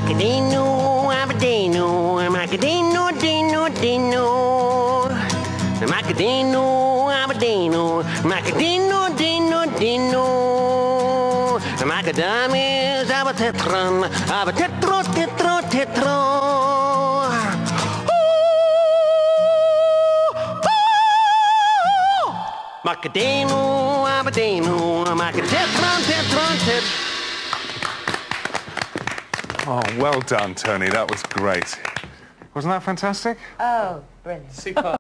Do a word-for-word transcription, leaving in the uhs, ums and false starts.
Macadino, abadino, macadino, dino, dino. Macadino, abadino, macadino, dino, dino. Macadamias, abatetron, abatetro, tetro, tetro. Macadino, abadino, macatetron, tetron, tetron. Oh, well done, Tony. That was great. Wasn't that fantastic? Oh, brilliant. Super.